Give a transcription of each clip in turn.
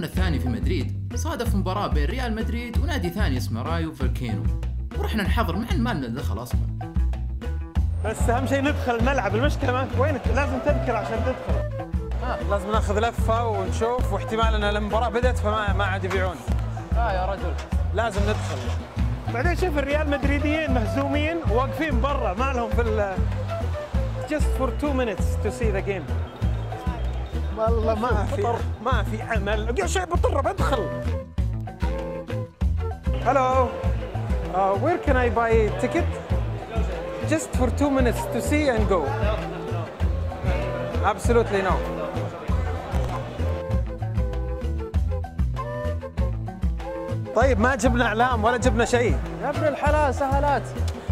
يومنا الثاني في مدريد صادف مباراة بين ريال مدريد ونادي ثاني اسمه رايو فالكينو، ورحنا نحضر مع ما لنا دخل اصلا. بس اهم شيء ندخل الملعب، المشكلة وين لازم تذكر عشان تدخل. لازم ناخذ لفة ونشوف، واحتمال ان المباراة بدأت فما عاد يبيعون. يا رجل لازم ندخل. بعدين شوف الريال مدريديين مهزومين واقفين برا، ما لهم في just for 2 minutes to see the game. والله ما في عمل. يا شيء بضطر بدخل. Hello. Where can I buy a ticket? Just for 2 minutes to see and go. Absolutely no. طيب ما جبنا اعلام ولا جبنا شيء. يا ابن الحلال سهلات.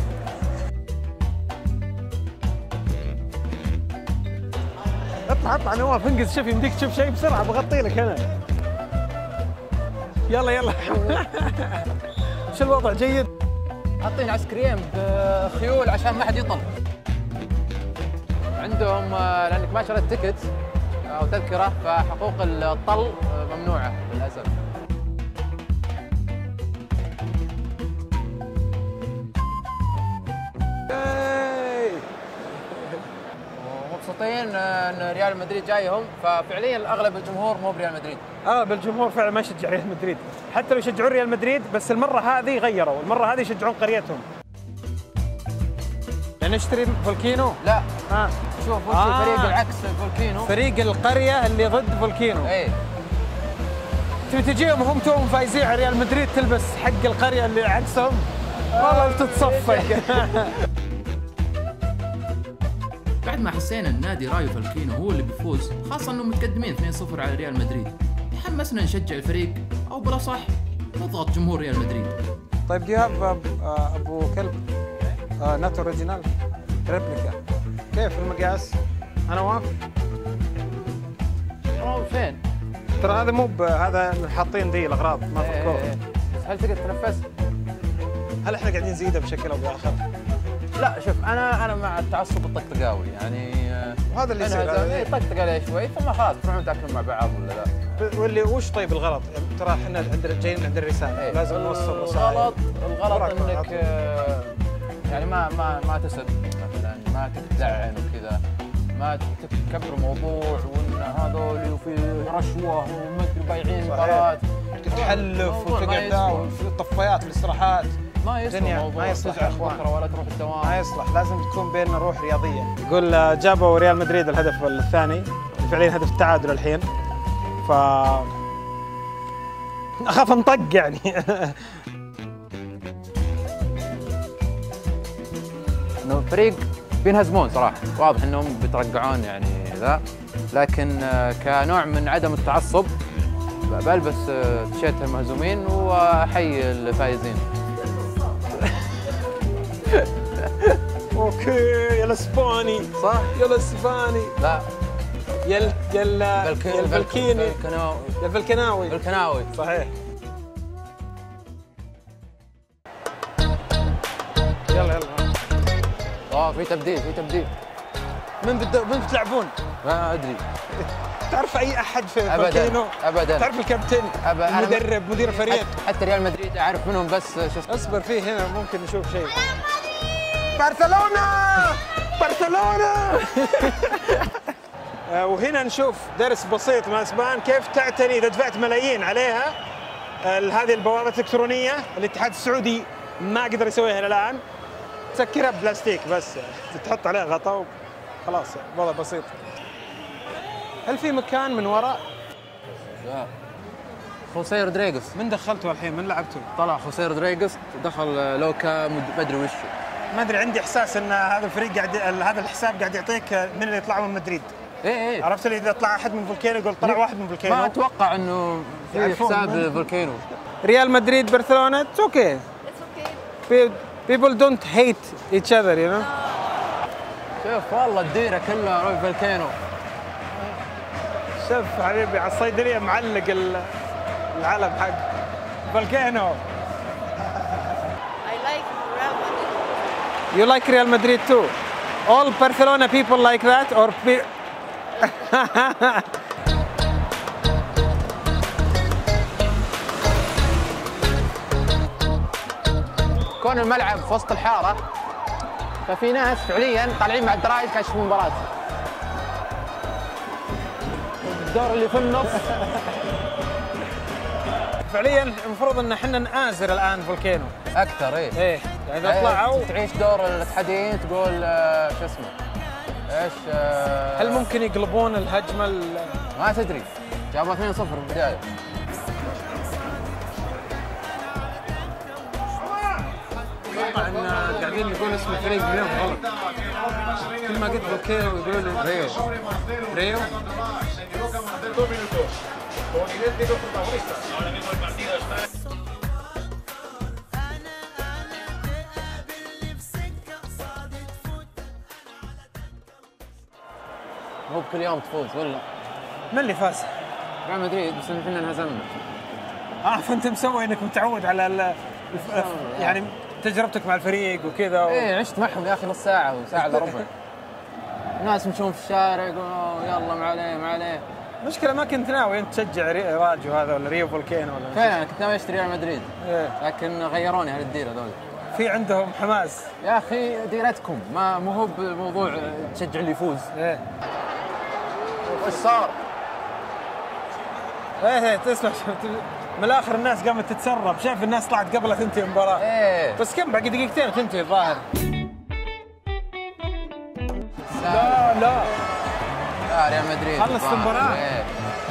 اطلع نواف انقز، شوف يمديك تشوف شيء بسرعه بغطي لك انا. يلا شو الوضع؟ جيد؟ حاطين عسكريين بخيول عشان ما حد يطل. عندهم لانك ما شريت تيكت او تذكره فحقوق الطل ممنوعه للاسف. مبسوطين ان ريال مدريد جايهم، ففعليا اغلب الجمهور مو بريال مدريد. الجمهور فعلا ما يشجع ريال مدريد، حتى لو يشجعون ريال مدريد بس المره هذه غيروا، المره هذه يشجعون قريتهم. يعني نشتري فولكينو؟ لا شوف فريق العكس فولكينو، فريق القريه اللي ضد فولكينو. ايه تبي تجيهم هم توهم فايزين على ريال مدريد تلبس حق القريه اللي عكسهم؟ والله بتتصفق. بعد ما حسينا ان نادي رايو فالكينو هو اللي بيفوز، خاصة انهم متقدمين 2-0 على ريال مدريد، تحمسنا نشجع الفريق، او بلا صح نضغط جمهور ريال مدريد. طيب دي هاف ابو كلب نات اوريجينال ريبليكا، كيف المقاس؟ انا وافق. فين؟ ترى هذا مو هذا حاطين ذي الاغراض ما فكروا. هل تقدر تتنفس؟ هل احنا قاعدين نزيده بشكل او باخر؟ لا شوف انا مع التعصب الطقطقاوي يعني، وهذا اللي يصير طقطق عليه شوي ثم خلاص تروحون تاكلون مع بعض ولا لا؟ واللي وش طيب الغلط؟ ترى احنا عندنا جايين عند الرساله لازم نوصل رسائل. الغلط انك يعني ما تسب مثلا، ما تدعن وكذا، ما تكبر موضوع وان هذول وفي رشوه ومدري بايعين مباراه، تتحلف وتقعد في الطفايات في الاستراحات. ما يصلح الموضوع، ما يصلح يا اخوان، ولا تروح الدوام، ما يصلح. لازم تكون بيننا روح رياضيه. يقول جابوا ريال مدريد الهدف الثاني، فعليا هدف التعادل الحين، ف اخاف انطق يعني. انه الفريق بينهزمون صراحه، واضح انهم بيترقعون يعني ذا، لكن كنوع من عدم التعصب بلبس تيشيرت المهزومين واحيي الفايزين. اوكي يا الاسباني صح؟ يا الاسباني لا يا الفلكيني يا الفلكناوي صحيح. يلا في تبديل من بتلعبون؟ ما ادري. تعرف اي احد في فالكينو؟ ابدا. تعرف الكابتن؟ المدرب، مدير الفريق؟ حتى ريال مدريد اعرف منهم بس اصبر فيه هنا ممكن نشوف شيء. برشلونة. وهنا نشوف درس بسيط من اسبان كيف تعتني اذا دفعت ملايين عليها. هذه البوابة الإلكترونية الاتحاد السعودي ما قدر يسويها الى الان. تسكرها بلاستيك بس، تحط عليها غطاء خلاص، وضع بسيط. هل في مكان من وراء؟ لا. خوسيه رودريغيز. من دخلته الحين؟ من لعبته؟ طلع خوسيه رودريغيز ودخل لوكا ما ادري وش. ما ادري، عندي احساس ان هذا الفريق قاعد، هذا الحساب قاعد يعطيك من اللي يطلعوا من مدريد. ايه عرفت اللي اذا طلع احد من فولكينو يقول طلع واحد من فولكينو. ما اتوقع انه في حساب فولكينو. ريال مدريد برشلونة it's okay. People don't hate each other, you know. شوف والله الديره كلها روي فولكينو. شوف حبيبي على الصيدليه معلق العلم حق فولكينو. You like Real Madrid too? All Barcelona people like that, or كون الملعب في وسط الحاره ففي ناس فعليا طالعين مع الدرايش قاعد يشوفون المباراه. الدور اللي في النص فعليا المفروض ان احنا نآزر الان فولكانو اكثر. ايه يعني اذا طلعوا تعيش دور الاتحاديين تقول شو اسمه ايش هل ممكن يقلبون الهجمه ما تدري. جابوا 2-0 في البدايه. اتوقع ان قاعدين يقول اسم الفريق اليوم غلط. كل ما قلت فولكانو يقولوا لي ريو. مو بكل يوم تفوز ولا؟ من اللي فاز؟ ريال مدريد بس احنا انهزمنا. فانت مسوي انك متعود على يعني تجربتك مع الفريق وكذا ايه عشت معهم يا اخي نص ساعه وساعه الا ربع. الناس يمشون في الشارع يقولون يلا ما عليه ما عليه. مشكلة ما كنت ناوي انت تشجع راجو هذا ولا ريو فولكانو ولا فعلا كنت ناوي اشتري ريال مدريد. إيه. لكن غيروني هالديره هذول. في عندهم حماس يا اخي ديرتكم مو هو بموضوع تشجع اللي يفوز. ايه وش صار؟ ايه تسمع من الاخر الناس قامت تتسرب. شايف الناس طلعت قبل تنتهي المباراة. ايه بس كم باقي دقيقتين وتنتهي الظاهر. لا ريال مدريد خلص المباراة. إيه.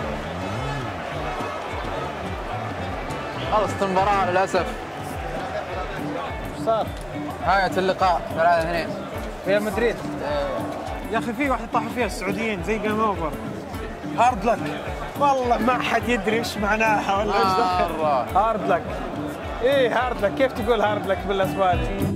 خلصت المباراة للأسف. ايش صار؟ نهاية اللقاء 3-2 ريال مدريد. إيه. يا اخي في واحد طاحوا فيها السعوديين زي جيم اوفر. هارد لك والله ما حد يدري ايش معناها ولا ايش دخل. هارد لك. ايه هارد لك. كيف تقول هارد لك بالاسباني؟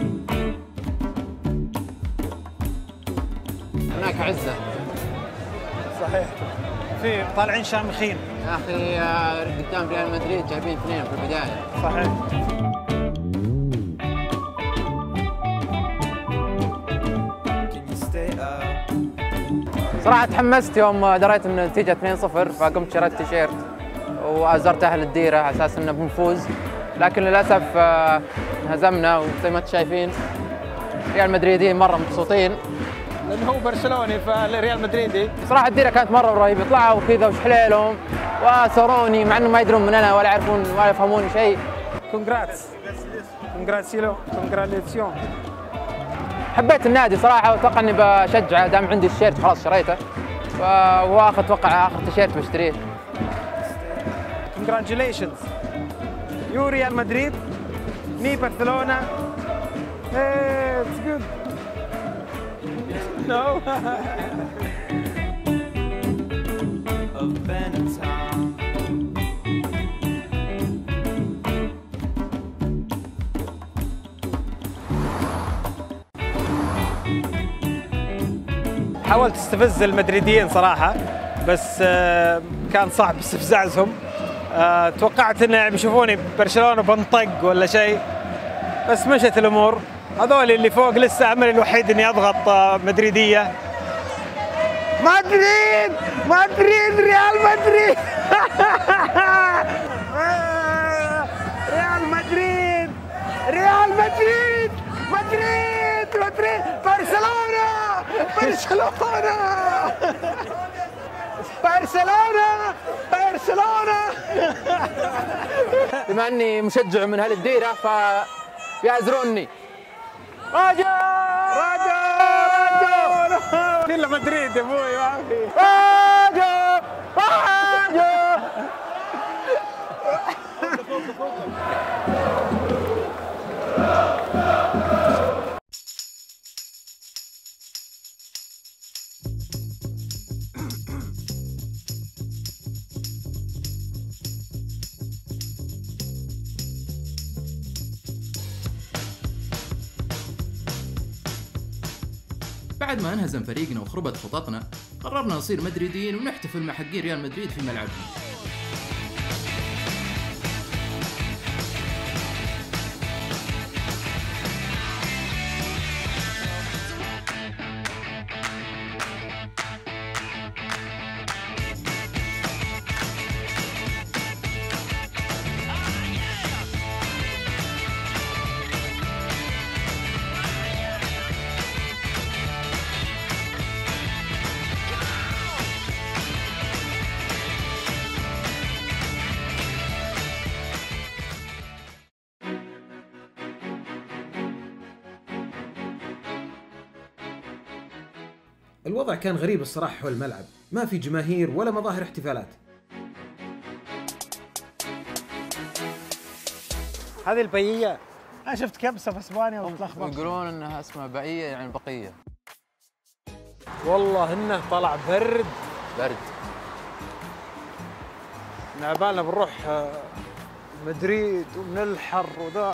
هناك عزة. صحيح. في طالعين شامخين. يا اخي قدام ريال مدريد جايبين 2 في البداية. صحيح. صراحة تحمست يوم دريت ان النتيجة 2-0 فقمت شريت تيشيرت وازرت اهل الديرة على اساس انه بنفوز، لكن للاسف انهزمنا وزي ما انتم شايفين ريال مدريديين مرة مبسوطين. لانه هو برشلوني فالريال مدريدي. صراحة الديرة كانت مرة رهيبة، طلعوا كذا وش حليلهم وسروني مع انهم ما يدرون من انا ولا يعرفون ولا يفهمون شيء. كونغراتسيون. حبيت النادي صراحة واتوقع اني بشجعه دام عندي التيشيرت خلاص شريته. وهو اتوقع اخر تيشيرت بشتريه. Congratulations. You Real Madrid, me Barcelona. Hey, it's good. No. حاولت استفز المدريديين صراحة بس كان صعب استفزازهم. توقعت انه بيشوفوني برشلونة بنطق ولا شيء بس مشت الامور. هذول اللي فوق لسه املي الوحيد اني اضغط مدريدية. مدريد ريال مدريد. ريال مدريد برشلونة. بما اني مشجع من هالديرة فيعذروني. راجو كله مدريد يا ابوي ما في. بعد ما انهزم فريقنا وخربت خططنا قررنا نصير مدريديين ونحتفل مع حقين ريال مدريد في ملعبهم. الوضع كان غريب الصراحة حول الملعب، ما في جماهير ولا مظاهر احتفالات. هذه البيية، أنا شفت كبسة في إسبانيا وتلخبط. يقولون انها اسمها بقيه يعني بقيه. والله إنه طلع برد. نعبالنا بنروح مدريد ومن الحر وذا.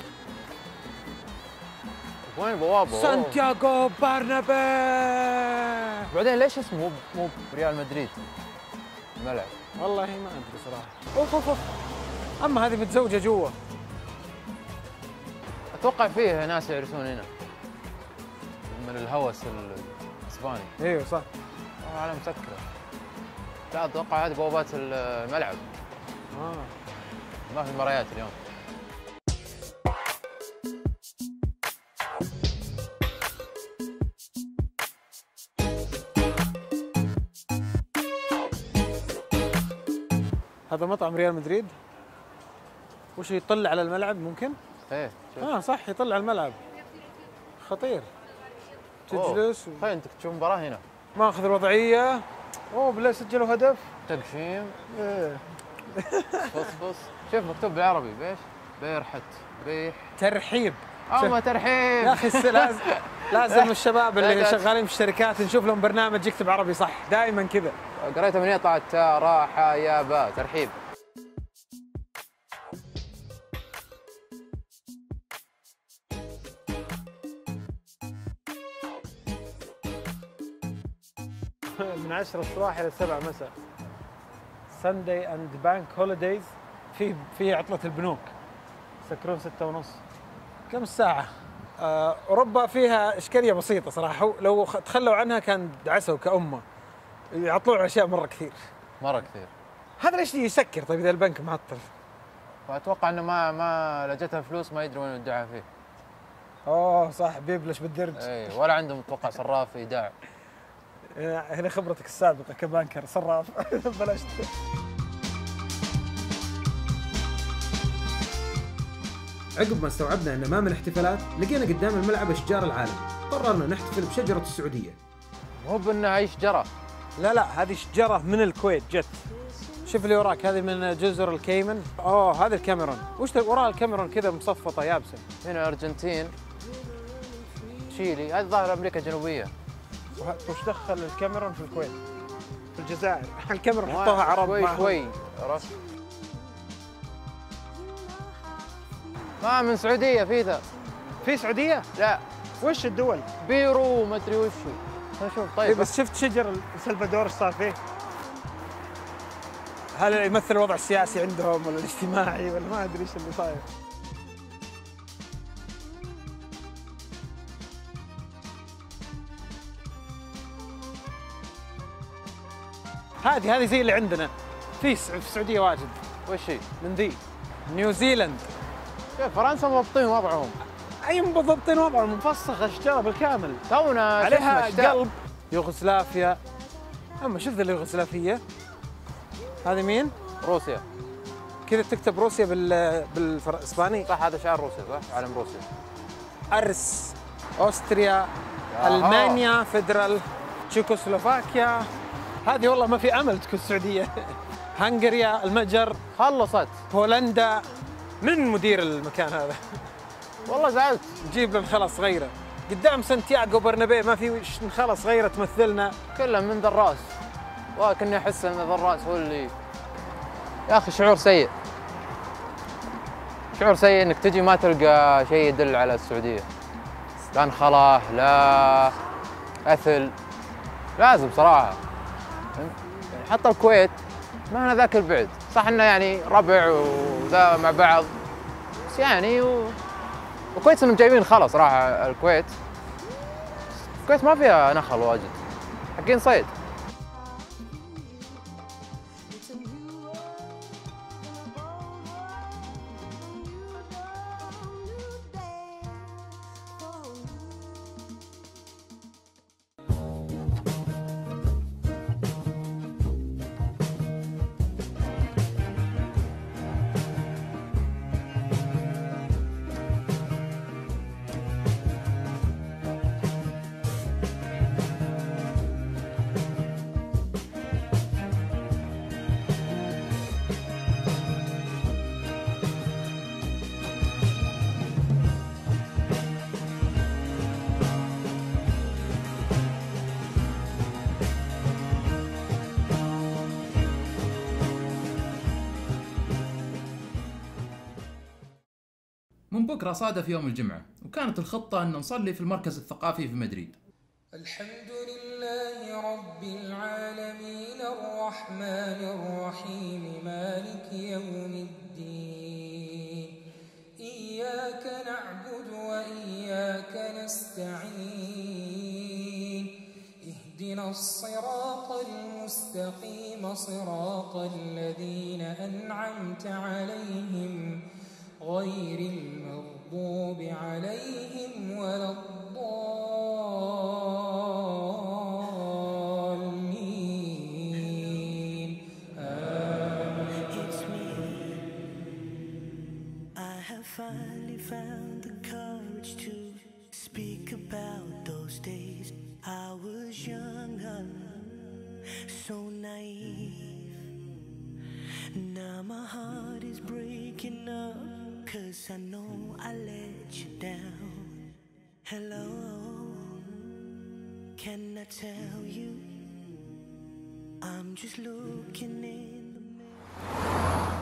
وين بوابه؟ سانتياغو برنابيو. بعدين ليش اسمه مو ريال مدريد الملعب؟ والله ما أدري صراحة. أوف. أما هذه متزوجة جوا. اتوقع فيه ناس يعرسون هنا من الهوس الاسباني. ايوه صح. على مسكره. لا اتوقع هذه بوابات الملعب. ما في مرايات اليوم. هذا مطعم ريال مدريد. وش يطلع على الملعب ممكن؟ ايه صح يطلع على الملعب. خطير. تجلس خلي انت تشوف مباراه هنا. ماخذ الوضعيه. بالله سجلوا هدف. تقشيم. ايه. فص. شوف مكتوب بالعربي بيش؟ بيرحت بيح. ترحيب. ما ترحيب يا اخي لازم الشباب اللي شغالين في الشركات نشوف لهم برنامج يكتب عربي صح، دائما كذا. قريتها من هنا طلعت تاء راحه يا باء ترحيب. من 10 الصباح الى 7 مساء. ساندي اند بانك هوليديز. في عطلة البنوك. سكرون 6:30. كم الساعة؟ أوروبا فيها إشكالية بسيطة صراحة، لو تخلوا عنها كان دعسوا كأمة. يعطلون على أشياء مرة كثير. هذا ليش يسكر طيب إذا البنك معطل؟ وأتوقع إنه ما لجتها فلوس ما يدري وين يودعها فيه. صح بيبلش بالدرج. اي ولا عندهم اتوقع صراف ايداع. هنا خبرتك السابقة كبانكر صراف. بلشت. عقب ما استوعبنا ان ما من احتفالات، لقينا قدام الملعب اشجار العالم، قررنا نحتفل بشجرة السعودية. مو بانها اي شجرة. لا هذه شجرة من الكويت جت. شوف اللي وراك هذه من جزر الكيمن. هذه الكاميرون. وش وراء الكاميرون كذا مصفطة يابسة. هنا ارجنتين. تشيلي، هذه ظاهر امريكا الجنوبية. وش دخل الكاميرون في الكويت؟ في الجزائر. الكاميرون حطوها عرب شوي عرفت؟ ما من سعودية في سعودية؟ لا. وش الدول؟ بيرو ما ادري وش شوف طيب بس شفت شجر سلفادور ايش صار فيه؟ هل يمثل الوضع السياسي عندهم ولا الاجتماعي ولا ما ادري ايش اللي صاير؟ هذه زي اللي عندنا في السعوديه واجد. وش هي؟ من ذي نيوزيلند. فرنسا مضبطين وضعهم. اي مضبطين وضعهم، مفسخ اشجار بالكامل. تونا عليها قلب. يوغوسلافيا. اما شوف ذا اليوغوسلافيه. هذه مين؟ روسيا. كذا تكتب روسيا بالاسباني. صح هذا شعار روسيا صح؟ علم روسيا. ارس. اوستريا. المانيا فيدرال. تشيكوسلوفاكيا. هذه والله ما في امل تكون السعوديه. هنغاريا. المجر. خلصت. بولندا. من مدير المكان هذا؟ والله زعلت. نجيب له خلاص غيره قدام سانتياغو برنابيو. ما في خلاص غيره تمثلنا. كلهم من ذا الراس. وكني احس ان ذا الراس هو اللي يا اخي شعور سيء. شعور سيء انك تجي ما تلقى شيء يدل على السعوديه. لا انخلاء لا اثل. لازم صراحه حتى الكويت ما هنا ذاك البعد. صح انه يعني ربع وذا مع بعض بس يعني وكويس انهم جايبين خلاص صراحه. الكويت ما فيها نخل واجد، حقين صيد. ومن بكرة صادف يوم الجمعة، وكانت الخطة أن نصلي في المركز الثقافي في مدريد. الحمد لله رب العالمين الرحمن الرحيم مالك يوم الدين، إياك نعبد وإياك نستعين، اهدنا الصراط المستقيم صراط الذين أنعمت عليهم غير المغضوب عليهم ولا الضالين آمين. I have finally found the courage to speak about those days I was young and so naive. Now my heart is breaking up, 'cause I know I let you down. Hello, can I tell you I'm just looking in the mirror.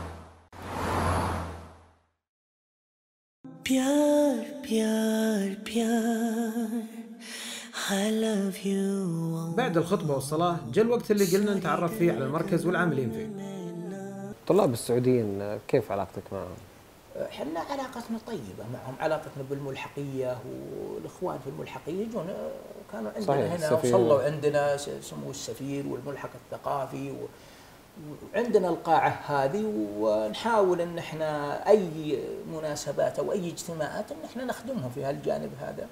Pyar, pyar, pyar, I love you. بعد الخطبة والصلاة جاء الوقت اللي قلنا نتعرف فيه على المركز والعاملين فيه. الطلاب السعوديين كيف علاقتك معهم؟ احنا علاقتنا طيبة معهم، علاقتنا بالملحقية، والإخوان في الملحقية يجون كانوا عندنا هنا وصلوا عندنا سمو السفير والملحق الثقافي وعندنا القاعة هذه، ونحاول ان احنا اي مناسبات او اي اجتماعات ان احنا نخدمهم في هالجانب هذا.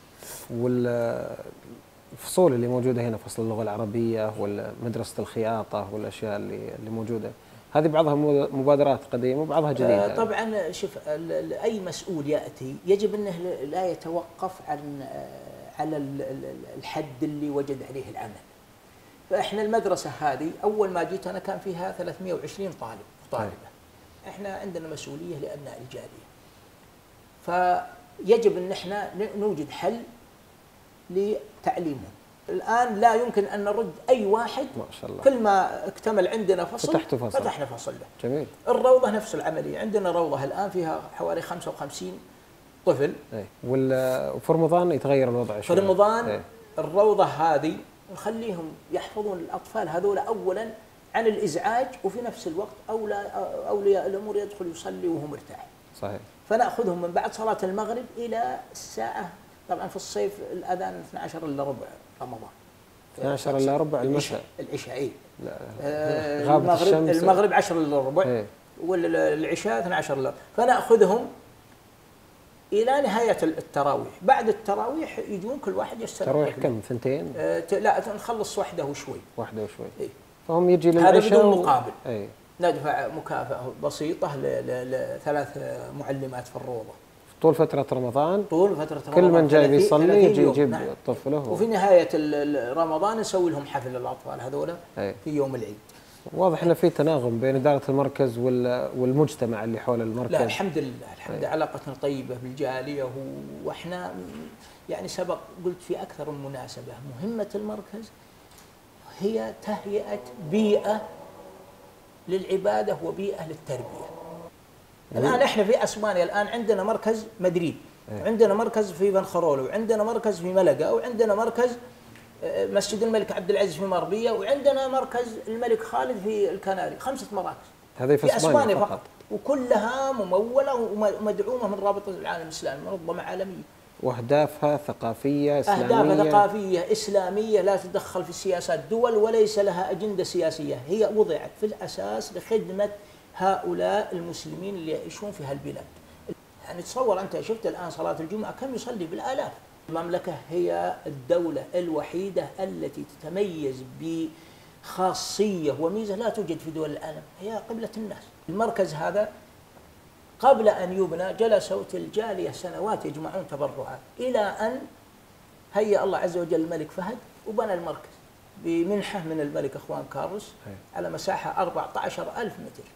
والفصول اللي موجودة هنا، فصل اللغة العربية ومدرسة الخياطة والاشياء اللي موجودة، هذه بعضها مبادرات قديمة وبعضها جديدة. طبعا شوف، اي مسؤول ياتي يجب انه لا يتوقف على الحد اللي وجد عليه العمل. فاحنا المدرسه هذه اول ما جيت انا كان فيها 320 طالب وطالبه. احنا عندنا مسؤوليه لابناء الجاليه. فيجب ان احنا نوجد حل لتعليمهم. الان لا يمكن ان نرد اي واحد. ما شاء الله. كل ما اكتمل عندنا فصل فتحنا فصل له. جميل. الروضه نفس العمليه، عندنا روضه الان فيها حوالي 55 طفل. وفي رمضان يتغير الوضع شوي. في رمضان الروضه هذه نخليهم يحفظون الاطفال هذول اولا عن الازعاج، وفي نفس الوقت اولياء الامور يدخل يصلي وهو مرتاح. صحيح. فناخذهم من بعد صلاه المغرب الى الساعه، طبعا في الصيف الاذان 12 الا ربع رمضان. 12 الا ربع المساء. العشاء غابت الشمس. المغرب 10 الا ربع والعشاء 12 الا ربع، فناخذهم الى نهايه التراويح. بعد التراويح يجون كل واحد يستلم. تراويح كم؟ 2؟ لا، نخلص واحده وشوي. واحده وشوي. إيه؟ فهم يجي للعشاء هذا بدون مقابل. إيه؟ ندفع مكافاه بسيطه لثلاث معلمات في الروضه طول فتره رمضان. طول فتره رمضان كل من جاي بيصلي يجي يجيب نعم. طفله. وفي نهايه رمضان نسوي لهم حفل للاطفال هذول في يوم العيد. واضح ان في تناغم بين اداره المركز والمجتمع اللي حول المركز. لا الحمد لله، الحمد لله علاقتنا طيبه بالجاليه، واحنا يعني سبق قلت في اكثر من مناسبه مهمه المركز هي تهيئه بيئه للعباده وبيئه للتربيه. الان احنا في اسبانيا الان عندنا مركز مدريد، وعندنا مركز في بنخرول، وعندنا مركز في ملقا، وعندنا مركز مسجد الملك عبد العزيز في مربيه، وعندنا مركز الملك خالد في الكناري. 5 مراكز هذه في اسبانيا فقط، وكلها مموله ومدعومه من رابطه العالم الاسلامي، منظمه عالميه. واهدافها ثقافيه اسلاميه. اهدافها ثقافيه اسلاميه، لا تتدخل في سياسات دول وليس لها اجنده سياسيه، هي وضعت في الاساس لخدمه هؤلاء المسلمين اللي يعيشون في هالبلاد. يعني تصور انت شفت الان صلاه الجمعه كم يصلي بالالاف. المملكه هي الدوله الوحيده التي تتميز بخاصيه وميزه لا توجد في دول العالم، هي قبله الناس. المركز هذا قبل ان يبنى جلسوا الجاليه سنوات يجمعون تبرعات، الى ان هيأ الله عز وجل الملك فهد وبنى المركز بمنحه من الملك اخوان كارلوس على مساحه 14,000 متر.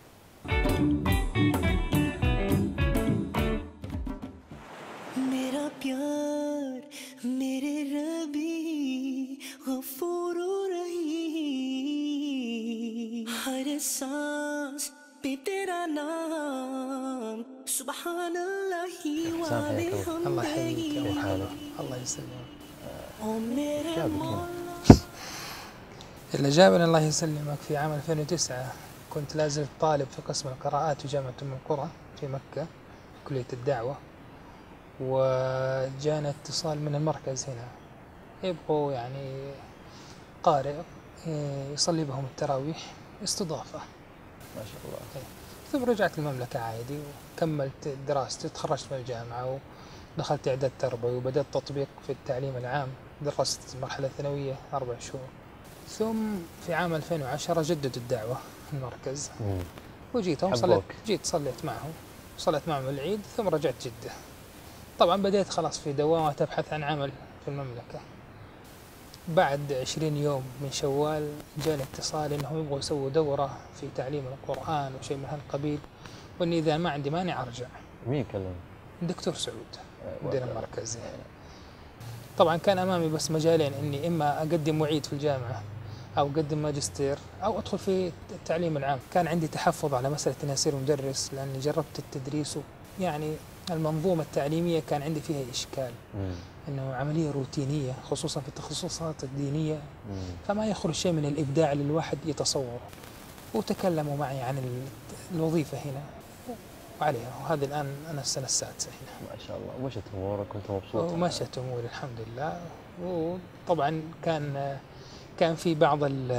मेरा प्यार मेरे रबी गफूर रहीम, हर सांस पे तेरा नाम الله يحييك يا أبو حالك، الله يسلمك. اللي جابني الله يسلمك في عام 2009 كنت لازلت طالب في قسم القراءات في جامعة أم القرى في مكة في كلية الدعوة، وجانا اتصال من المركز هنا يبقوا يعني قارئ يصلي بهم التراويح استضافة. ما شاء الله. ثم رجعت المملكة عادي وكملت دراستي، تخرجت من الجامعة ودخلت إعداد تربوي وبدأت تطبيق في التعليم العام، درست المرحلة الثانوية 4 شهور. ثم في عام 2010 جددوا الدعوة في المركز وجيت صليت معهم، صليت معهم العيد ثم رجعت جدة. طبعا بديت خلاص في دوامات أبحث عن عمل في المملكة. بعد 20 يوم من شوال جاني اتصال انهم يبغوا يسووا دورة في تعليم القرآن وشيء من هالقبيل، واني اذا ما عندي مانع ارجع. مين كلم؟ الدكتور سعود مدير المركز. طبعا كان امامي بس مجالين، اني اما اقدم معيد في الجامعة او اقدم ماجستير او ادخل في التعليم العام. كان عندي تحفظ على مسألة اني اصير مدرس لاني جربت التدريس، يعني المنظومة التعليمية كان عندي فيها اشكال. انه عمليه روتينيه خصوصا في التخصصات الدينيه، فما يخرج شيء من الابداع اللي الواحد يتصوره. وتكلموا معي عن الوظيفه هنا وعليها، وهذا الان انا السنه السادسه هنا. ما شاء الله. ومشت امورك كنت مبسوط؟ ومشت اموري الحمد لله. وطبعا كان في بعض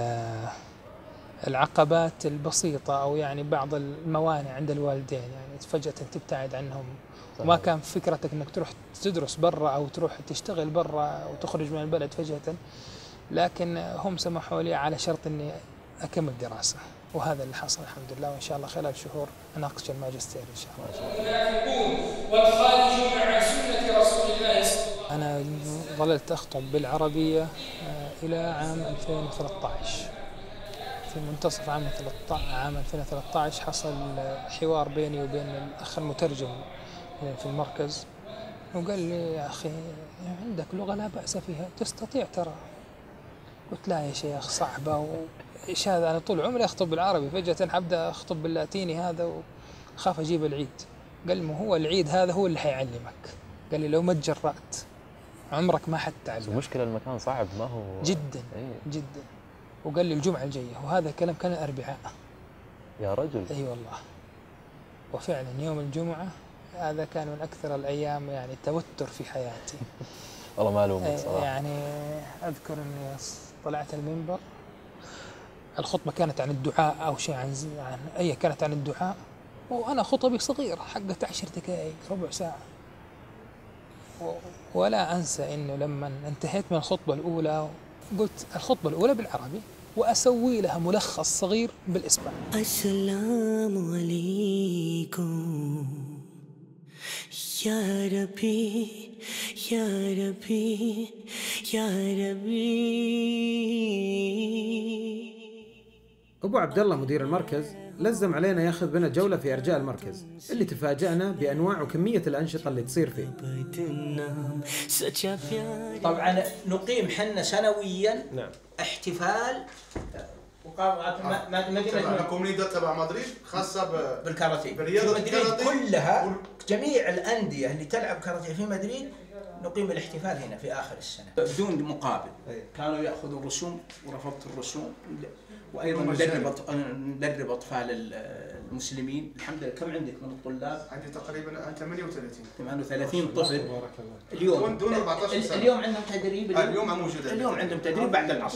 العقبات البسيطه او يعني بعض الموانع عند الوالدين، يعني فجاه تبتعد عنهم. وما كان فكرتك انك تروح تدرس برا او تروح تشتغل برا وتخرج من البلد فجأة، لكن هم سمحوا لي على شرط اني اكمل دراسة، وهذا اللي حصل الحمد لله. وان شاء الله خلال شهور اناقش الماجستير ان شاء الله. والخارج مع سنة رسول الله صلى الله عليه وسلم. انا ظللت اخطب بالعربية الى عام 2013. في منتصف عام 2013 حصل حوار بيني وبين الاخ المترجم في المركز، وقال لي يا أخي عندك لغة لا بأس فيها، تستطيع ترى. قلت لا يا شيخ صعبة، وإيش هذا، أنا طول عمري أخطب بالعربي، فجأة أبدأ أخطب باللاتيني هذا وخاف أجيب العيد. قال ما هو العيد هذا هو اللي حيعلمك. قال لي لو ما تجرأت عمرك ما حتتعلم. المشكلة المكان صعب ما هو جدا جدا. وقال لي الجمعة الجاية، وهذا كلام كان الأربعاء. يا رجل. أي والله. وفعلا يوم الجمعة هذا كان من أكثر الأيام يعني توتر في حياتي. والله ما ألومك صراحة. يعني أذكر أني طلعت المنبر، الخطبة كانت عن الدعاء أو شيء كانت عن الدعاء، وأنا خطبي صغير حقت 10 دقائق ربع ساعة. ولا أنسى أنه لما انتهيت من الخطبة الأولى قلت الخطبة الأولى بالعربي وأسوي لها ملخص صغير بالإسباني. السلام عليكم يا ربي يا ربي يا ربي. أبو عبد الله مدير المركز لزم علينا ياخذ بنا جولة في أرجاء المركز، اللي تفاجأنا بأنواع وكمية الأنشطة اللي تصير فيه. طبعا نقيم حنا سنويا احتفال مدينة كوميونيتي تبع مدريد خاصة بالكاراتيه. برياضة مدريد كلها جميع الأندية اللي تلعب كاراتيه في مدريد نقيم الاحتفال هنا في آخر السنة بدون مقابل. كانوا يأخذوا رسوم ورفضت الرسوم، وأيضا ندرب أطفال المسلمين. الحمد لله. كم عندك من الطلاب؟ عندي تقريبا 38 طفل اليوم. دون 14 سنة. اليوم عندهم تدريب. اليوم موجود. اليوم عندهم تدريب بعد العصر.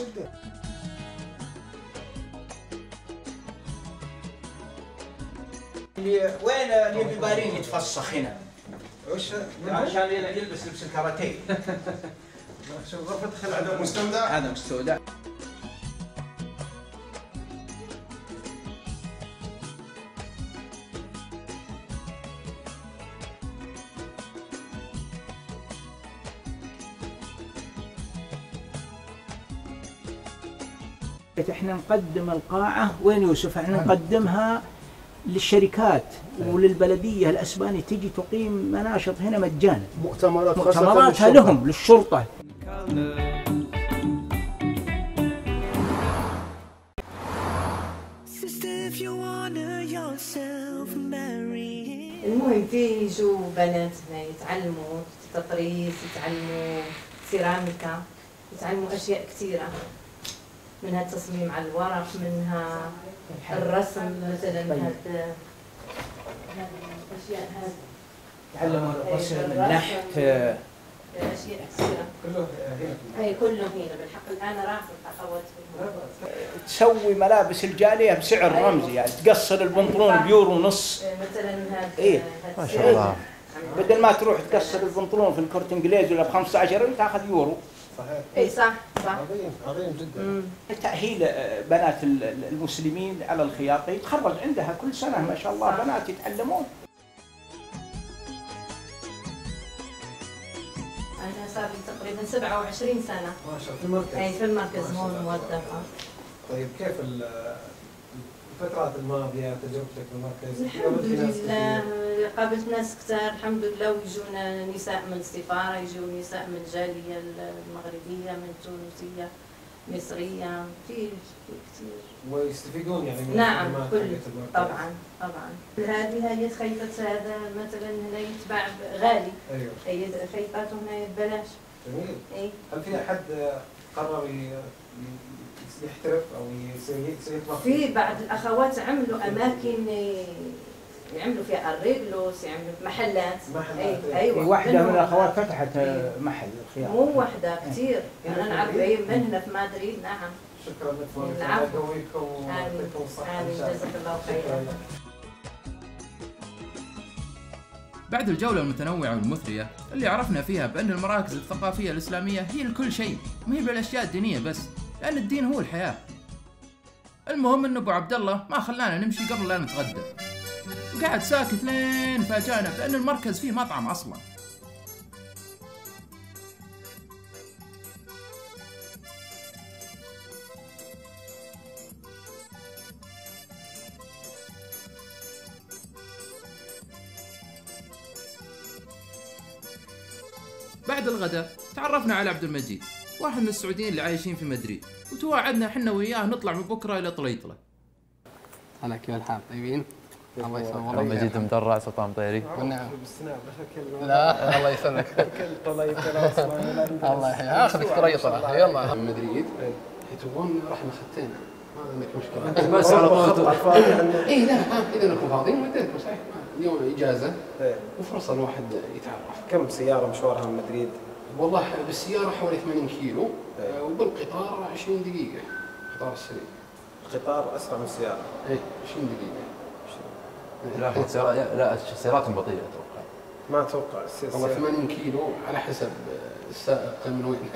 وين اليابانيين يتفسخ هنا؟ عشان يلبس لبس الكاراتيه. شوف غرفة دخل. هذا مستودع. هذا مستودع. احنا نقدم القاعة وين يوسف؟ احنا نقدمها للشركات وللبلدية الأسبانية تيجي تقيم مناشط هنا مجانا. مؤتمراتها لهم للشرطة. المهم فيه يجوا بنات هنا يتعلموا تطريز، يتعلموا سيراميكا، يتعلموا أشياء كثيرة، منها التصميم على الورق، منها الرسم مثلا. هذه الأشياء هذه تعلموا الرسم، النحت، أشياء كثيرة. كله هنا؟ أي كله هنا بالحق. الآن راح الأخوات تسوي ملابس الجالية بسعر رمزي، يعني تقصر البنطلون بيورو ونص مثلا. هذا إيه ما شاء الله. بدل ما تروح تقصر البنطلون في الكورت انجليزي ولا ب 15 تاخذ يورو. صحيح. اي صح. عظيم جدا. تأهيل بنات المسلمين على الخياطة، يتخرج عندها كل سنة ما شاء الله بنات يتعلمون. أنا صار لي تقريبا 27 سنة. ما شاء الله. في المركز. أي في المركز هون موظفة. طيب كيف الفترات الماضية تجربتك في المركز؟ الحمد لله قابلت ناس كثار الحمد لله، ويجونا نساء من السفارة، يجوا نساء من الجالية المغربية، من تونسية، مصرية، في كثير. ويستفيدون يعني من نعم كل المركز. طبعا. هذه هي خيطة، هذا مثلا هنا يتباع غالي. ايوه. هي خيطاته هنا ببلاش. جميل. اي. هل في أحد قرر يحترف او يصير في بعض الاخوات عملوا اماكن يعملوا فيها الريبلوس، يعملوا محلات. ايوه. واحده من الاخوات فتحت محل خياطه. مو واحده كثير، انا نعرف من هنا في مدريد. نعم. شكرا لك. العفو. يقويكم ويعطيكم الصحه. جزاك الله خيرا. بعد الجولة المتنوعة والمثرية اللي عرفنا فيها بأن المراكز الثقافية الإسلامية هي لكل شيء، ما هي بالأشياء الدينية بس، لأن الدين هو الحياة. المهم أن أبو عبد الله ما خلانا نمشي قبل لا نتغدى، وقعد ساكت لين فاجأنا بأن المركز فيه مطعم أصلا. بعد الغداء تعرفنا على عبد المجيد، واحد من السعوديين اللي عايشين في مدريد، وتواعدنا حنا وياه نطلع من بكره الى طليطله. هلا كيف الحال؟ طيبين؟ الله يسلمك. عبد المجيد مدرع سلطان طيري. نعم. لا الله يسلمك. الله يحييك. اخذك طليطله يلا. مدريد تبغون رحنا خدتين، ما عندك مشكله. بس على طول. اي لا اذا انكم فاضيين ودينكم صحيح. اليوم اجازه وفرصه الواحد يتعرف. كم سياره مشوارها من مدريد؟ والله بالسياره حوالي 80 كيلو وبالقطار 20 دقيقه. قطار السريع. القطار اسرع من السياره. اي 20 دقيقه. لا السيارات بطيئه اتوقع. ما اتوقع. والله 80 كيلو على حسب السائق من وين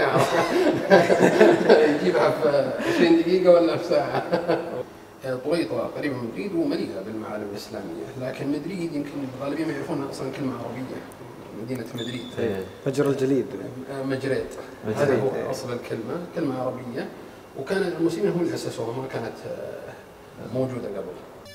يجيبها في 20 دقيقه ولا في ساعه. طليطله قريبه من مدريد ومليئه بالمعالم الاسلاميه، لكن مدريد يمكن الغالبيه ما يعرفونها اصلا كلمه عربيه. مدينه مدريد. مجرى الجليد. مجريد. هذا هو اصل الكلمه، كلمه عربيه، وكان المسلمين هم اللي اسسوها، ما كانت موجوده قبل.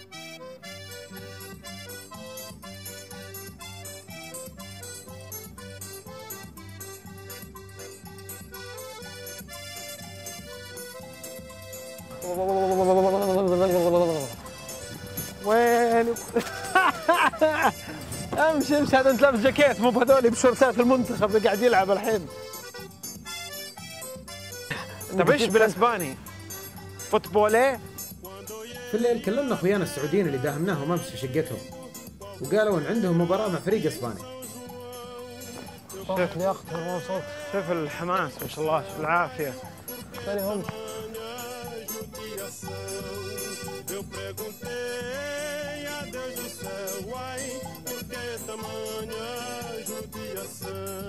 وين امشي هذا انت لابس جاكيت، مو بهذول بشورتات المنتخب اللي قاعد يلعب الحين. طيب ايش بالاسباني؟ فوتبولي؟ في الليل كلمنا اخويانا السعوديين اللي داهمناهم امس في شقتهم، وقالوا ان عندهم مباراه مع فريق اسباني. شوف الحماس ما شاء الله، شوف العافيه. Eu perguntei a Deus do céu, ai, por que tamanha judiação?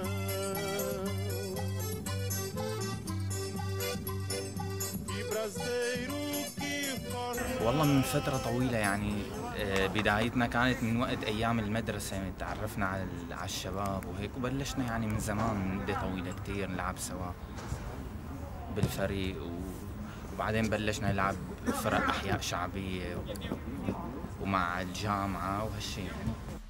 Que brasileiro que والله من فترة طويلة يعني بدايتنا كانت من وقت أيام المدرسة، تعرفنا على الشباب وهيك، وبلشنا يعني من زمان من مدة طويلة كتير نلعب سوا بالفريق، وبعدين بلشنا نلعب فرق أحياء شعبية ومع الجامعة وهالشيء يعني.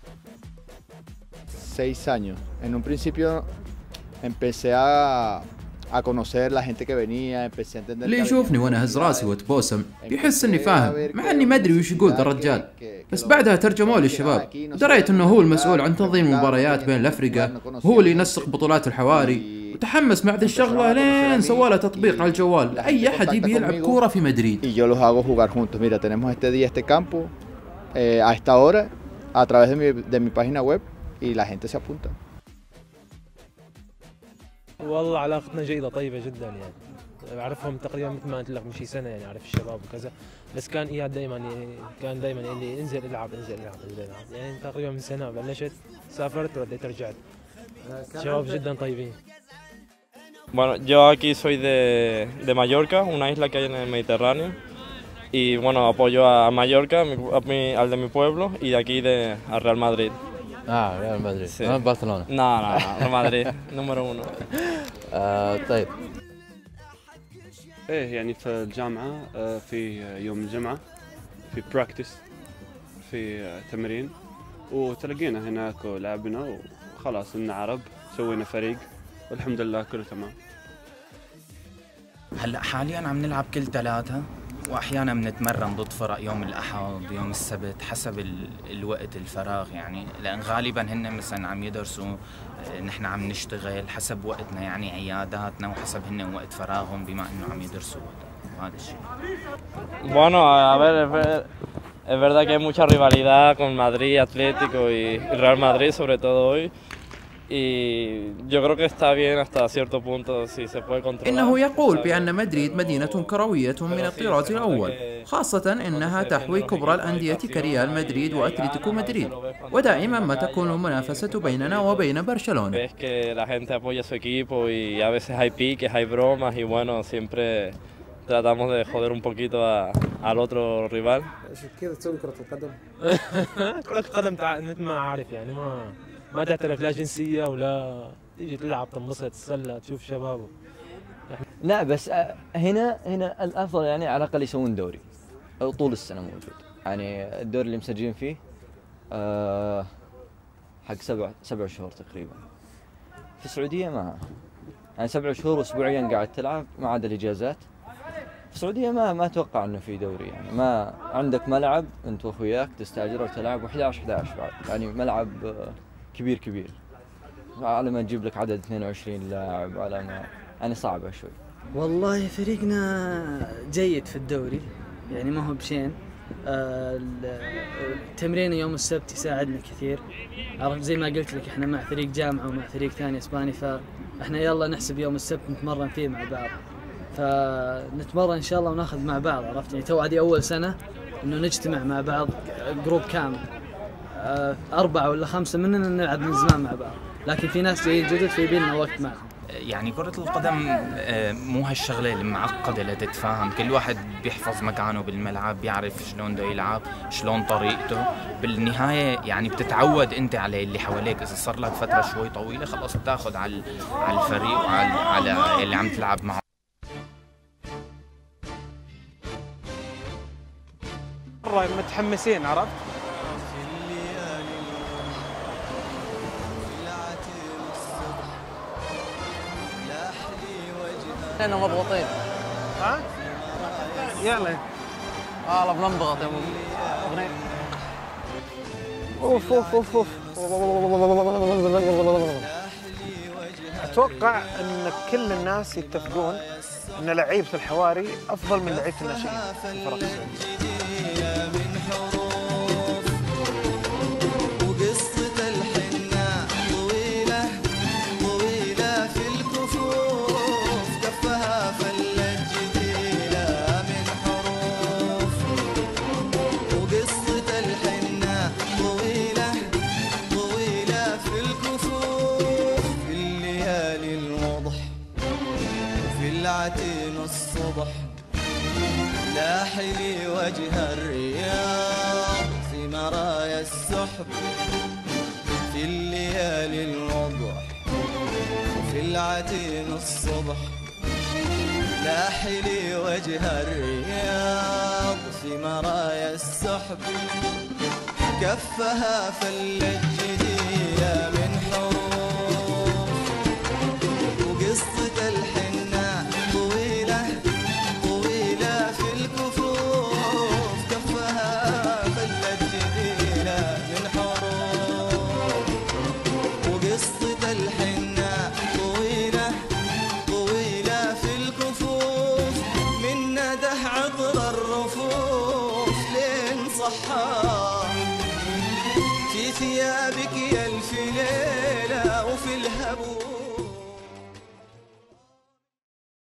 6 años. En un principio empecé a conocer la gente que venía, empecé a entender. اللي يشوفني وانا هز راسي واتبوسم بيحس اني فاهم، مع اني ما ادري وش يقول ذا الرجال. بس بعدها ترجموه للشباب، دريت انه هو المسؤول عن تنظيم المباريات بين الافرقة، هو اللي ينسق بطولات الحواري، وتحمس مع ذي الشغلة لين سوى تطبيق على الجوال لأي أحد يبي يلعب كورة في مدريد. Y yo los hago jugar juntos. Mira, tenemos este día este campo a esta hora a través de mi página web y la gente se apunta. والله علاقتنا جيدة طيبة جدا يعني، أعرفهم تقريبا مثل ما قلت لك من شي سنة يعني، أعرف الشباب وكذا، بس كان إياد دائما كان دائما اللي انزل العب انزل العب انزل العب، يعني تقريبا من سنة بلشت سافرت ورديت رجعت. شباب جدا طيبين. Bueno, yo aquí soy de Mallorca, una isla que hay en el Mediterráneo, y bueno, apoyo a Mallorca, al de mi pueblo, y de aquí al Real Madrid. Real Madrid. Sí. No Barcelona. No, Real Madrid, número 1. طيب. ايه يعني في الجامعة في يوم الجمعة في براكتس، في تمرين، وتلقينا هناك ولعبنا وخلاص إن عرب سوينا فريق والحمد لله كله تمام. هلا حاليا عم نلعب كل 3 واحيانا بنتمرن ضد فرق يوم الاحد يوم السبت حسب الوقت الفراغ يعني، لان غالبا هن مثلا عم يدرسوا، نحن عم نشتغل حسب وقتنا يعني عياداتنا وحسب هن وقت فراغهم بما انه عم يدرسوا وهذا الشيء. Bueno, a ver, es verdad que hay mucha rivalidad con Madrid, Atlético y Real Madrid sobre todo hoy. Y yo creo que está bien hasta cierto punto si se puede controlar. إنه يقول بأن مدريد مدينة كروية من الطراز الأول، خاصة إنها تحوي كبرى الأندية كريال مدريد وأتلتيكو مدريد، ودائما ما تكون المنافسة بيننا وبين برشلونة. Ves que la gente apoya su equipo y a veces hay piques, hay bromas y bueno, siempre tratamos de joder un poquito al otro rival. كذا تسوي كرة القدم؟ كرة القدم مثل ما عارف يعني ما تعترف لا جنسية ولا تيجي تلعب تنبسط تسلى تشوف شبابه. لا بس هنا الافضل يعني على الاقل يسوون دوري طول السنة موجود، يعني الدوري اللي مسجلين فيه حق 7 شهور تقريبا. في السعودية ما يعني 7 شهور واسبوعيا قاعد تلعب ما عدا الاجازات. في السعودية ما اتوقع انه في دوري يعني، ما عندك ملعب انت واخوياك تستاجره وتلعب و11 بعد، يعني ملعب كبير على ما تجيب لك عدد 22 لاعب على ما يعني صعبة شوي. والله فريقنا جيد في الدوري يعني ما هو بشين، التمرين يوم السبت يساعدنا كثير، عرفت زي ما قلت لك احنا مع فريق جامعة ومع فريق ثاني اسباني، فاحنا يلا نحسب يوم السبت نتمرن فيه مع بعض، فنتمرن ان شاء الله وناخذ مع بعض، عرفت يعني تو هذه اول سنة انه نجتمع مع بعض جروب كامل، 4 ولا 5 مننا نلعب من زمان مع بعض، لكن في ناس جايين جدد فيبي لنا وقت معهم. يعني كرة القدم مو هالشغلة المعقدة لتتفهم، كل واحد بيحفظ مكانه بالملعب، بيعرف شلون بده يلعب، شلون طريقته، بالنهاية يعني بتتعود انت على اللي حواليك، اذا صار لك فترة شوي طويلة خلاص بتاخذ على الفريق وعلى اللي عم تلعب معه. مرة متحمسين عرفت؟ احنا مضغوطين. ها؟ يلا. والله بننضغط يا اغنية. اوف. اتوقع ان كل الناس يتفقون ان لعيبة الحواري افضل من لعيبة الناشئين في الفرق السعودية. الصبح لاح لي وجه الرياض في مرايا السحب في الليالي الوضح في العتين الصبح لاح لي وجه الرياض في مرايا السحب كفها فلت جديدة من حروف وقصة الحنة طويلة في الكفوف كفها فلت جديدة ترى الرفوف لين صحاح في ثيابك يا الف ليلة وفي الهبوب